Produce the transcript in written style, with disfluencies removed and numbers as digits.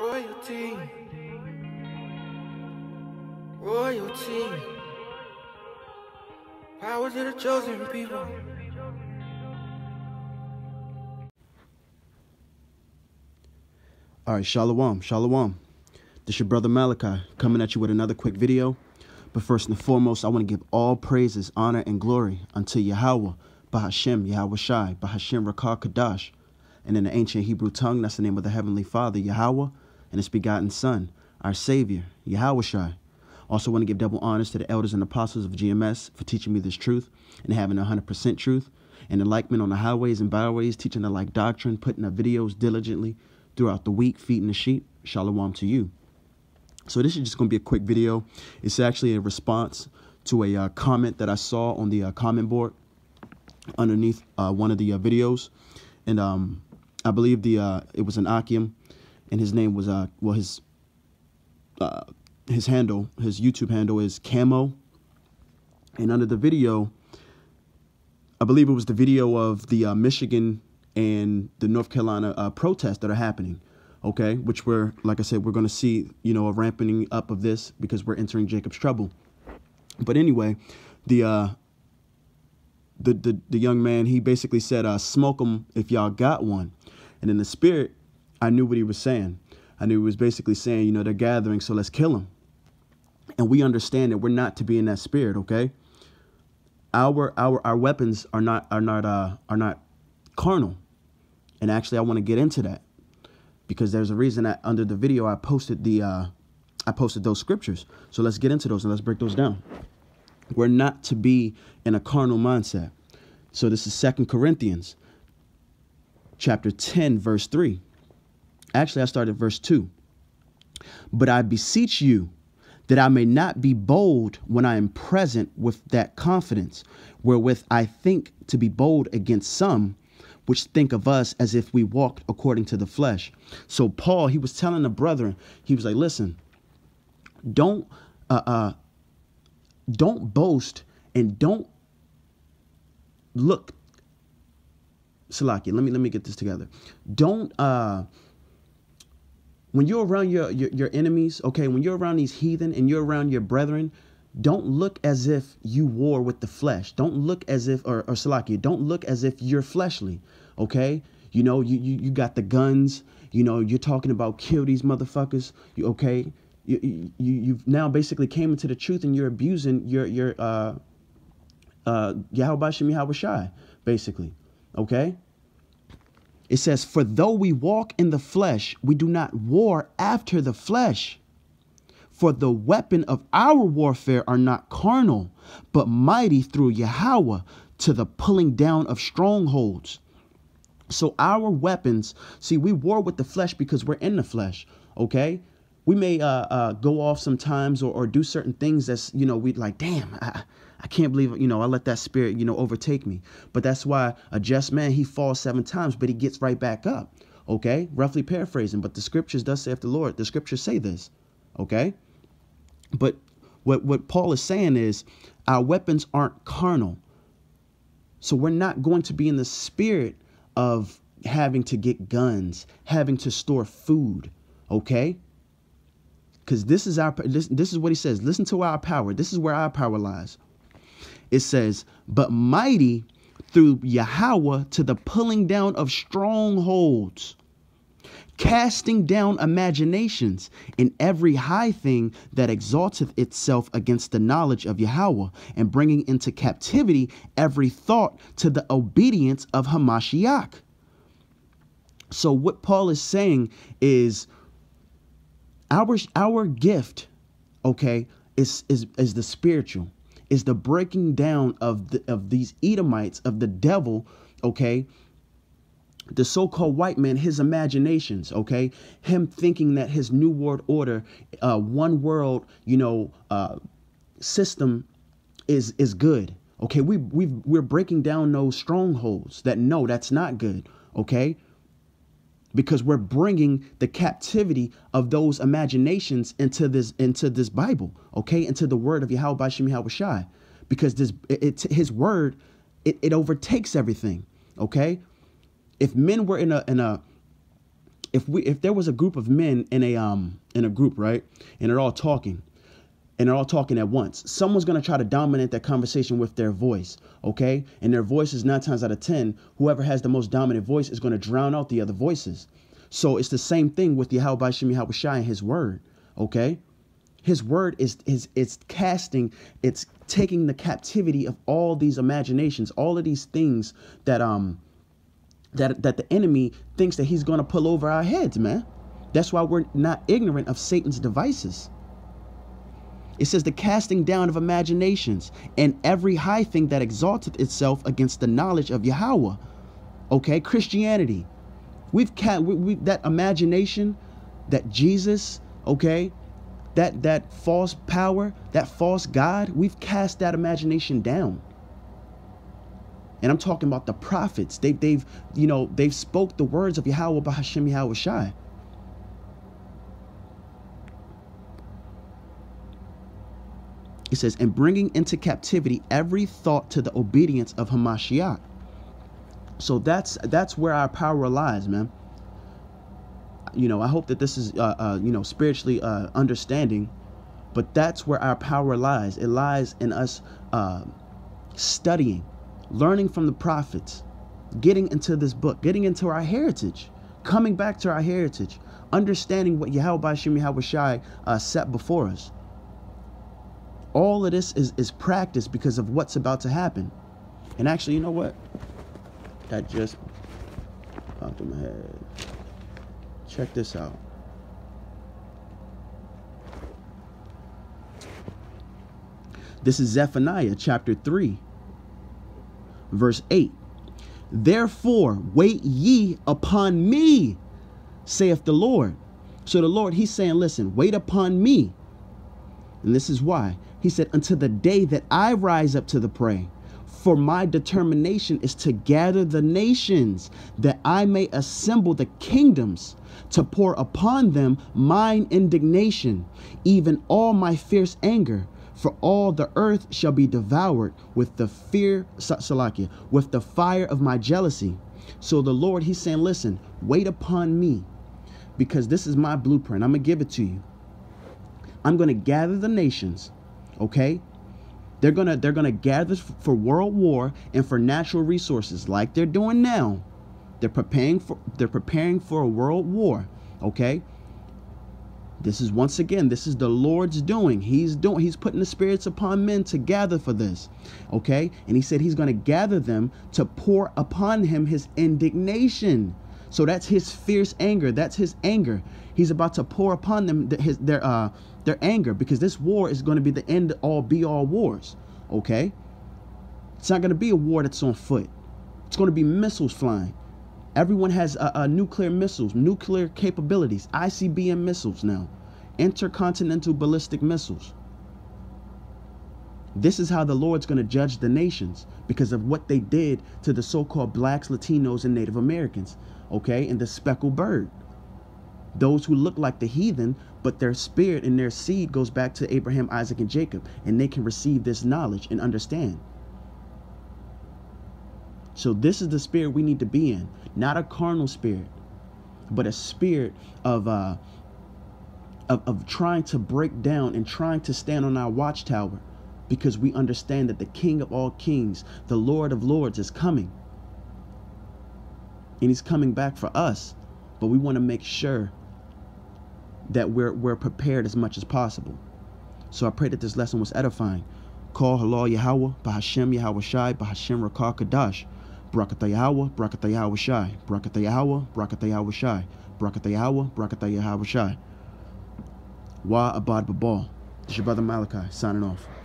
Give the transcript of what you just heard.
Royalty. Royalty. Power to the chosen people. All right, Shalom, Shalom. This your brother Malachi coming at you with another quick video. But first and foremost, I want to give all praises, honor, and glory unto Yahweh, Bahashem, Yahweh Shai, Bahashem Rakah Kadash. And in the ancient Hebrew tongue, that's the name of the Heavenly Father, Yahweh, and his begotten Son, our Savior, Yahweh Shai. Also want to give double honors to the elders and apostles of GMS for teaching me this truth and having 100% truth, and enlightenment on the highways and byways, teaching the like doctrine, putting up videos diligently throughout the week, feeding the sheep. Shalom to you. So this is just going to be a quick video. It's actually a response to a comment that I saw on the comment board underneath one of the videos. And I believe it was an Akim, and his name was, his handle, his YouTube handle is Camo. And under the video, I believe it was the video of the Michigan and the North Carolina protests that are happening. Okay, which we're, like I said, we're going to see, you know, a ramping up of this because we're entering Jacob's trouble. But anyway, the young man, he basically said, smoke them if y'all got one. And in the spirit, I knew what he was saying. I knew he was basically saying, you know, they're gathering, so let's kill them. And we understand that we're not to be in that spirit. OK, our weapons are not carnal. And actually, I want to get into that, because there's a reason that under the video I posted those scriptures. So let's get into those and let's break those down. We're not to be in a carnal mindset. So this is 2 Corinthians chapter 10, verse 3. Actually, I started verse 2. But I beseech you that I may not be bold when I am present with that confidence, wherewith I think to be bold against some, which think of us as if we walked according to the flesh. So Paul, he was telling the brethren, he was like, listen, don't boast and don't look. Salakia, let me get this together. Don't when you're around your enemies, okay, when you're around these heathen and you're around your brethren, don't look as if you war with the flesh. Don't look as if, or Salakia, don't look as if you're fleshly. Okay. You know, you got the guns, you know, you're talking about kill these motherfuckers. Okay. You've now basically came into the truth and you're abusing your Yahweh Bashem Yahweh Shai, basically. Okay. It says, for though we walk in the flesh, we do not war after the flesh. For the weapon of our warfare are not carnal, but mighty through Yahweh to the pulling down of strongholds. So our weapons, see, we war with the flesh because we're in the flesh. OK, we may go off sometimes or do certain things that's, you know, we like, damn, I can't believe, you know, I let that spirit, you know, overtake me. But that's why a just man, he falls 7 times, but he gets right back up. OK, roughly paraphrasing. But the scriptures does say of the Lord, the scriptures say this. OK. But what Paul is saying is our weapons aren't carnal. So we're not going to be in the spirit of having to get guns, having to store food. OK, because this is what he says. Listen to our power. This is where our power lies. It says, but mighty through Yahweh to the pulling down of strongholds, casting down imaginations and every high thing that exalteth itself against the knowledge of Yahweh, and bringing into captivity every thought to the obedience of Hamashiach. So what Paul is saying is our gift, okay, is the spiritual, is the breaking down of these Edomites, of the devil, okay, the so-called white man, his imaginations, okay, him thinking that his new world order, one world, you know, system is good. Okay, we're breaking down those strongholds that no, that's not good. Okay, because we're bringing the captivity of those imaginations into this Bible. Okay, into the word of Yahweh Bashem Yahweh Shai, because his word, it overtakes everything. Okay. If men were in a if there was a group of men in a group, right, and they're all talking at once, someone's going to try to dominate that conversation with their voice, okay? And their voice is 9 times out of 10, whoever has the most dominant voice is going to drown out the other voices. So it's the same thing with Yahweh B'Shem Yahweh Shai and his word, okay? His word is casting, it's taking the captivity of all these imaginations, all of these things that the enemy thinks that he's going to pull over our heads, man. That's why we're not ignorant of Satan's devices. It says the casting down of imaginations and every high thing that exalteth itself against the knowledge of Yahweh. Okay, Christianity. We've that imagination, that Jesus, okay, that false power, that false God, we've cast that imagination down. And I'm talking about the prophets. They've spoke the words of Yahweh B'Shem Yahweh Shai. It says, and bringing into captivity every thought to the obedience of Hamashiach. So that's where our power lies, man. I hope that this is, spiritually understanding, but that's where our power lies. It lies in us studying, learning from the prophets, getting into this book, getting into our heritage, coming back to our heritage, understanding what Yahweh B'Shem Yahweh Shai set before us. All of this is practice because of what's about to happen. And actually, you know what? That just popped in my head. Check this out. This is Zephaniah chapter 3, verse 8. Therefore, wait ye upon me, saith the Lord. So the Lord, he's saying, listen, wait upon me. And this is why. He said, until the day that I rise up to the prey. For my determination is to gather the nations, that I may assemble the kingdoms, to pour upon them mine indignation, even all my fierce anger. For all the earth shall be devoured with the with the fire of my jealousy. So the Lord, he's saying, listen, wait upon me, because this is my blueprint. I'm going to give it to you. I'm going to gather the nations, okay? They're gonna gather for world war and for natural resources like they're doing now. They're preparing for a world war, okay? This is the Lord's doing. He's putting the spirits upon men to gather for this, okay? And he said he's going to gather them to pour upon him his indignation. So that's his fierce anger. That's his anger. He's about to pour upon them their anger, because this war is going to be the end all be all wars, okay? It's not going to be a war that's on foot. It's going to be missiles flying. Everyone has nuclear missiles, nuclear capabilities, ICBM missiles now, intercontinental ballistic missiles. This is how the Lord's going to judge the nations because of what they did to the so-called blacks, Latinos, and Native Americans, okay? And the speckled bird. Those who look like the heathen, but their spirit and their seed goes back to Abraham, Isaac, and Jacob, and they can receive this knowledge and understand. So this is the spirit we need to be in, not a carnal spirit, but a spirit of trying to break down and trying to stand on our watchtower, because we understand that the King of all kings, the Lord of lords, is coming, and he's coming back for us. But we want to make sure that we're prepared as much as possible. So I pray that this lesson was edifying. Call halal Yahweh, B'Hashem Yahweh Shai, B'Hashem Rakah Kadash. Brakata Yahweh, Brakata Yahweh Shai, Brakata Yahweh, Brakata Yahweh Shai, Brakata Yahweh, Brakata Yahweh Shai. Wa Abad Babal. This is your brother Malachi signing off.